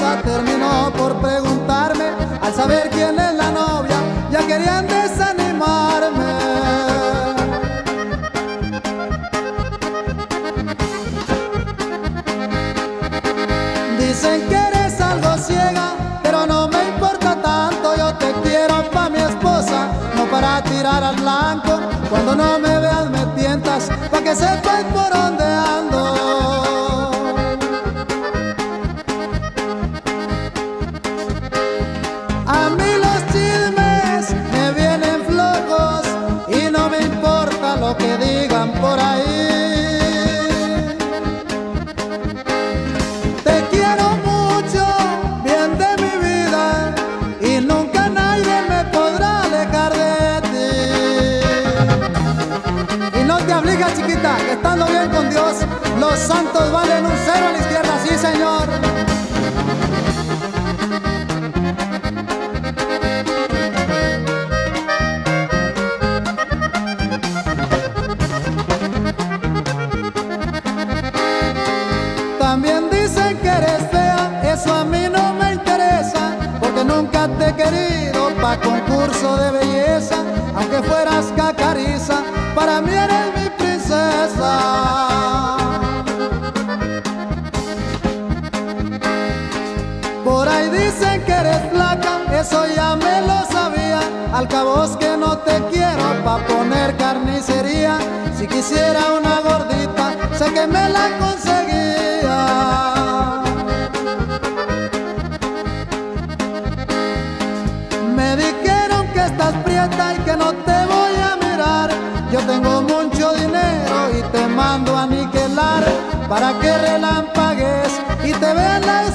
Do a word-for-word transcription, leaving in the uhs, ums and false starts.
esa terminó por preguntarme. Al saber quién es la novia, ya querían desanimarme. Dicen que eres algo ciega, pero no me importa tanto. Yo te quiero pa' mi esposa, no para tirar al blanco. Cuando no me veas me tientas, pa' que sepas por dónde ando. A mí los chismes me vienen flojos y no me importa lo que digan por ahí. Te quiero mucho, bien de mi vida, y nunca nadie me podrá alejar de ti. Y no te aflijas, chiquita, que estando bien con Dios, los santos valen un cero a la izquierda, sí señor. También dicen que eres fea, eso a mí no me interesa, porque nunca te he querido pa' concurso de belleza. Aunque fueras cacariza, para mí eres mi princesa. Por ahí dicen que eres flaca, eso ya me lo sabía. Al cabo es que no te quiero pa' poner carnicería. Si quisiera una gordita, sé que me la conseguía. Me dijeron que estás prieta y que no te voy a mirar. Yo tengo mucho dinero y te mando a aniquilar, para que relampagues y te vean la